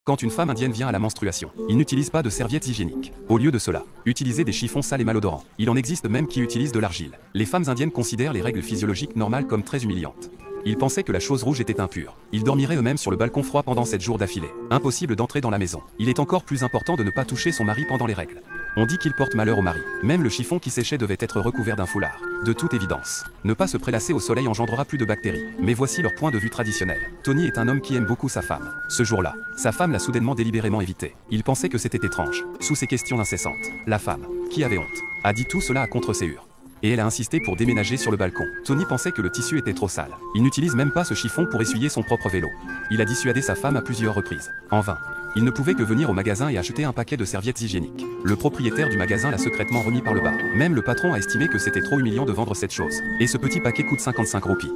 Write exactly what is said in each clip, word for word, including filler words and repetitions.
Quand une femme indienne vient à la menstruation, ils n'utilisent pas de serviettes hygiéniques. Au lieu de cela, utilisez des chiffons sales et malodorants. Il en existe même qui utilisent de l'argile. Les femmes indiennes considèrent les règles physiologiques normales comme très humiliantes. Ils pensaient que la chose rouge était impure. Ils dormiraient eux-mêmes sur le balcon froid pendant sept jours d'affilée. Impossible d'entrer dans la maison. Il est encore plus important de ne pas toucher son mari pendant les règles. On dit qu'il porte malheur au mari. Même le chiffon qui séchait devait être recouvert d'un foulard. De toute évidence, ne pas se prélasser au soleil engendrera plus de bactéries. Mais voici leur point de vue traditionnel. Tony est un homme qui aime beaucoup sa femme. Ce jour-là, sa femme l'a soudainement délibérément évité. Il pensait que c'était étrange. Sous ses questions incessantes, la femme, qui avait honte, a dit tout cela à contre-séhure. Et elle a insisté pour déménager sur le balcon. Tony pensait que le tissu était trop sale. Il n'utilise même pas ce chiffon pour essuyer son propre vélo. Il a dissuadé sa femme à plusieurs reprises. En vain. Il ne pouvait que venir au magasin et acheter un paquet de serviettes hygiéniques. Le propriétaire du magasin l'a secrètement remis par le bas. Même le patron a estimé que c'était trop humiliant de vendre cette chose. Et ce petit paquet coûte cinquante-cinq roupies.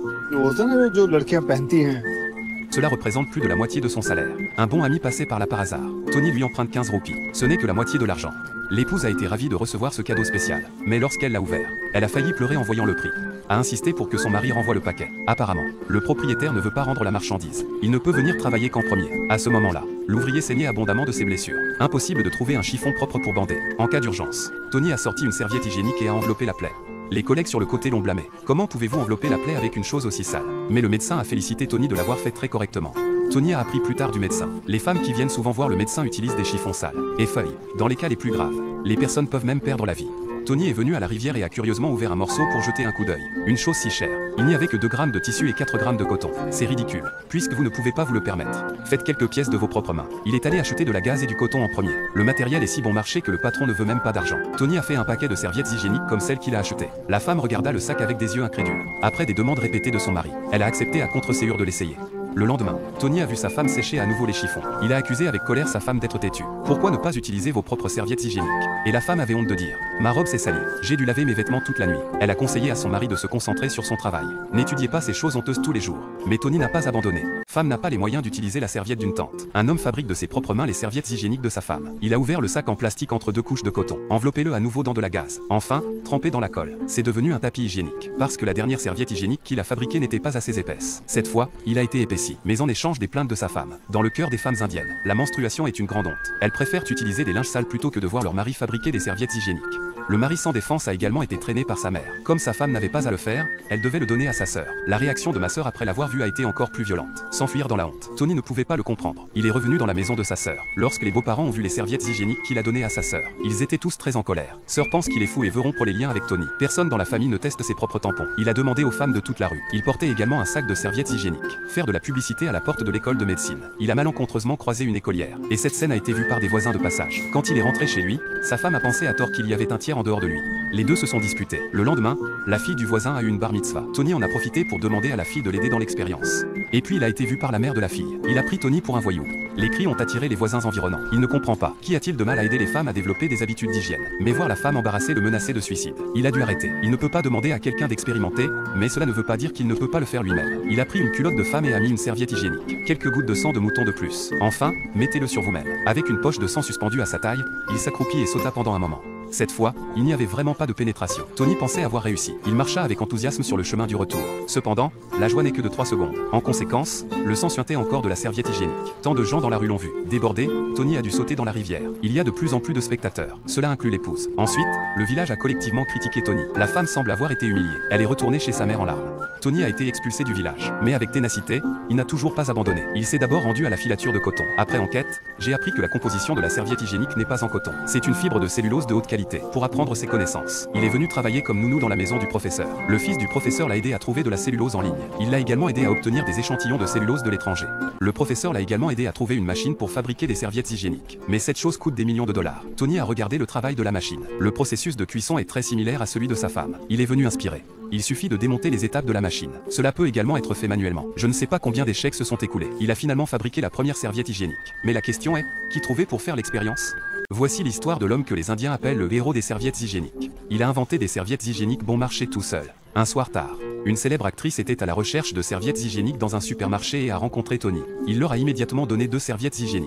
Cela représente plus de la moitié de son salaire. Un bon ami passé par là par hasard. Tony lui emprunte quinze roupies. Ce n'est que la moitié de l'argent. L'épouse a été ravie de recevoir ce cadeau spécial. Mais lorsqu'elle l'a ouvert, elle a failli pleurer en voyant le prix. A insisté pour que son mari renvoie le paquet. Apparemment, le propriétaire ne veut pas rendre la marchandise. Il ne peut venir travailler qu'en premier. À ce moment-là, l'ouvrier saignait abondamment de ses blessures. Impossible de trouver un chiffon propre pour bander. En cas d'urgence, Tony a sorti une serviette hygiénique et a enveloppé la plaie. Les collègues sur le côté l'ont blâmé. Comment pouvez-vous envelopper la plaie avec une chose aussi sale? Mais le médecin a félicité Tony de l'avoir fait très correctement. Tony a appris plus tard du médecin. Les femmes qui viennent souvent voir le médecin utilisent des chiffons sales et feuilles. Dans les cas les plus graves, les personnes peuvent même perdre la vie. Tony est venu à la rivière et a curieusement ouvert un morceau pour jeter un coup d'œil. Une chose si chère. Il n'y avait que deux grammes de tissu et quatre grammes de coton. C'est ridicule. Puisque vous ne pouvez pas vous le permettre, faites quelques pièces de vos propres mains. Il est allé acheter de la gaze et du coton en premier. Le matériel est si bon marché que le patron ne veut même pas d'argent. Tony a fait un paquet de serviettes hygiéniques comme celle qu'il a achetée. La femme regarda le sac avec des yeux incrédules. Après des demandes répétées de son mari, elle a accepté à contre-séhure de l'essayer. Le lendemain, Tony a vu sa femme sécher à nouveau les chiffons. Il a accusé avec colère sa femme d'être têtue. Pourquoi ne pas utiliser vos propres serviettes hygiéniques? Et la femme avait honte de dire: ma robe s'est salie, j'ai dû laver mes vêtements toute la nuit. Elle a conseillé à son mari de se concentrer sur son travail. N'étudiez pas ces choses honteuses tous les jours. Mais Tony n'a pas abandonné. Femme n'a pas les moyens d'utiliser la serviette d'une tante. Un homme fabrique de ses propres mains les serviettes hygiéniques de sa femme. Il a ouvert le sac en plastique entre deux couches de coton. Enveloppez-le à nouveau dans de la gaze. Enfin, trempé dans la colle. C'est devenu un tapis hygiénique. Parce que la dernière serviette hygiénique qu'il a fabriquée n'était pas assez épaisse. Cette fois, il a été épaissi. Mais en échange des plaintes de sa femme. Dans le cœur des femmes indiennes, la menstruation est une grande honte. Elles préfèrent utiliser des linges sales plutôt que de voir leur mari fabriquer des serviettes hygiéniques. Le mari sans défense a également été traîné par sa mère. Comme sa femme n'avait pas à le faire, elle devait le donner à sa sœur. La réaction de ma sœur après l'avoir vu a été encore plus violente. S'enfuir dans la honte. Tony ne pouvait pas le comprendre. Il est revenu dans la maison de sa sœur. Lorsque les beaux-parents ont vu les serviettes hygiéniques qu'il a données à sa sœur, ils étaient tous très en colère. Sœur pense qu'il est fou et veut rompre les liens avec Tony. Personne dans la famille ne teste ses propres tampons. Il a demandé aux femmes de toute la rue. Il portait également un sac de serviettes hygiéniques. Faire de la publicité à la porte de l'école de médecine. Il a malencontreusement croisé une écolière. Et cette scène a été vue par des voisins de passage. Quand il est rentré chez lui, sa femme a pensé à tort qu'il y avait un tiers en dehors de lui. Les deux se sont disputés. Le lendemain, la fille du voisin a eu une bar mitzvah. Tony en a profité pour demander à la fille de l'aider dans l'expérience. Et puis il a été vu par la mère de la fille. Il a pris Tony pour un voyou. Les cris ont attiré les voisins environnants. Il ne comprend pas. Qu'y a-t-il de mal à aider les femmes à développer des habitudes d'hygiène? Mais voir la femme embarrassée le menacer de suicide. Il a dû arrêter. Il ne peut pas demander à quelqu'un d'expérimenter, mais cela ne veut pas dire qu'il ne peut pas le faire lui-même. Il a pris une culotte de femme et a mis une serviette hygiénique. Quelques gouttes de sang de mouton de plus. Enfin, mettez-le sur vous-même. Avec une poche de sang suspendue à sa taille, il s'accroupit et sauta pendant un moment. Cette fois, il n'y avait vraiment pas de pénétration. Tony pensait avoir réussi. Il marcha avec enthousiasme sur le chemin du retour. Cependant, la joie n'est que de trois secondes. En conséquence, le sang suintait encore de la serviette hygiénique. Tant de gens dans la rue l'ont vu. Débordé, Tony a dû sauter dans la rivière. Il y a de plus en plus de spectateurs. Cela inclut l'épouse. Ensuite, le village a collectivement critiqué Tony. La femme semble avoir été humiliée. Elle est retournée chez sa mère en larmes. Tony a été expulsé du village. Mais avec ténacité, il n'a toujours pas abandonné. Il s'est d'abord rendu à la filature de coton. Après enquête, j'ai appris que la composition de la serviette hygiénique n'est pas en coton. C'est une fibre de cellulose de haute qualité. Pour apprendre ses connaissances, il est venu travailler comme nounou dans la maison du professeur. Le fils du professeur l'a aidé à trouver de la cellulose en ligne. Il l'a également aidé à obtenir des échantillons de cellulose de l'étranger. Le professeur l'a également aidé à trouver une machine pour fabriquer des serviettes hygiéniques. Mais cette chose coûte des millions de dollars. Tony a regardé le travail de la machine. Le processus de cuisson est très similaire à celui de sa femme. Il est venu inspirer. Il suffit de démonter les étapes de la machine. Cela peut également être fait manuellement. Je ne sais pas combien d'échecs se sont écoulés. Il a finalement fabriqué la première serviette hygiénique. Mais la question est, qui trouver pour faire l'expérience? Voici l'histoire de l'homme que les Indiens appellent le héros des serviettes hygiéniques. Il a inventé des serviettes hygiéniques bon marché tout seul. Un soir tard, une célèbre actrice était à la recherche de serviettes hygiéniques dans un supermarché et a rencontré Tony. Il leur a immédiatement donné deux serviettes hygiéniques.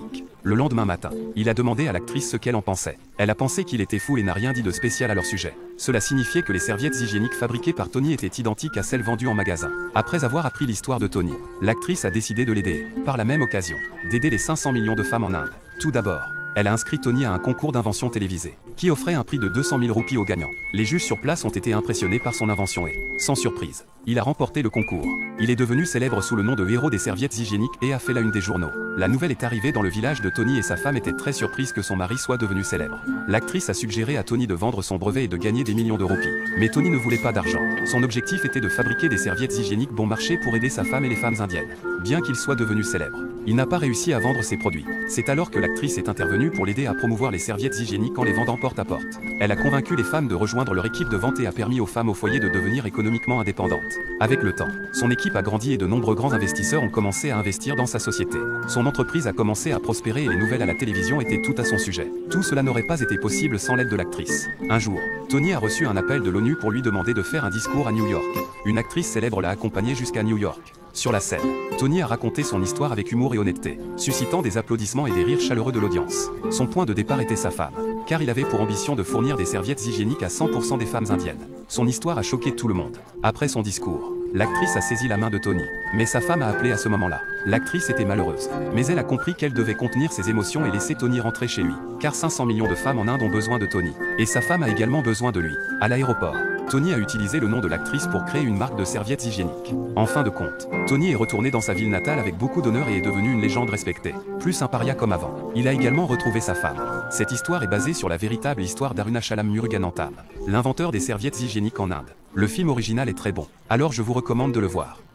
Le lendemain matin, il a demandé à l'actrice ce qu'elle en pensait. Elle a pensé qu'il était fou et n'a rien dit de spécial à leur sujet. Cela signifiait que les serviettes hygiéniques fabriquées par Tony étaient identiques à celles vendues en magasin. Après avoir appris l'histoire de Tony, l'actrice a décidé de l'aider, par la même occasion, d'aider les cinq cents millions de femmes en Inde. Tout d'abord, elle a inscrit Tony à un concours d'invention télévisé, qui offrait un prix de deux cent mille roupies aux gagnants. Les juges sur place ont été impressionnés par son invention et, sans surprise, il a remporté le concours. Il est devenu célèbre sous le nom de héros des serviettes hygiéniques et a fait la une des journaux. La nouvelle est arrivée dans le village de Tony et sa femme était très surprise que son mari soit devenu célèbre. L'actrice a suggéré à Tony de vendre son brevet et de gagner des millions de roupies. Mais Tony ne voulait pas d'argent. Son objectif était de fabriquer des serviettes hygiéniques bon marché pour aider sa femme et les femmes indiennes. Bien qu'il soit devenu célèbre, il n'a pas réussi à vendre ses produits. C'est alors que l'actrice est intervenue pour l'aider à promouvoir les serviettes hygiéniques en les vendant porte à porte. Elle a convaincu les femmes de rejoindre leur équipe de vente et a permis aux femmes au foyer de devenir économiquement indépendantes. Avec le temps, son équipe a grandi et de nombreux grands investisseurs ont commencé à investir dans sa société. Son entreprise a commencé à prospérer et les nouvelles à la télévision étaient tout à son sujet. Tout cela n'aurait pas été possible sans l'aide de l'actrice. Un jour, Tony a reçu un appel de l'ONU pour lui demander de faire un discours à New York. Une actrice célèbre l'a accompagné jusqu'à New York. Sur la scène, Tony a raconté son histoire avec humour et honnêteté, suscitant des applaudissements et des rires chaleureux de l'audience. Son point de départ était sa femme, car il avait pour ambition de fournir des serviettes hygiéniques à cent pour cent des femmes indiennes. Son histoire a choqué tout le monde. Après son discours, l'actrice a saisi la main de Tony, mais sa femme a appelé à ce moment-là. L'actrice était malheureuse, mais elle a compris qu'elle devait contenir ses émotions et laisser Tony rentrer chez lui, car cinq cents millions de femmes en Inde ont besoin de Tony, et sa femme a également besoin de lui. À l'aéroport, Tony a utilisé le nom de l'actrice pour créer une marque de serviettes hygiéniques. En fin de compte, Tony est retourné dans sa ville natale avec beaucoup d'honneur et est devenu une légende respectée, plus un paria comme avant. Il a également retrouvé sa femme. Cette histoire est basée sur la véritable histoire d'Arunachalam Muruganathan, l'inventeur des serviettes hygiéniques en Inde. Le film original est très bon, alors je vous recommande de le voir.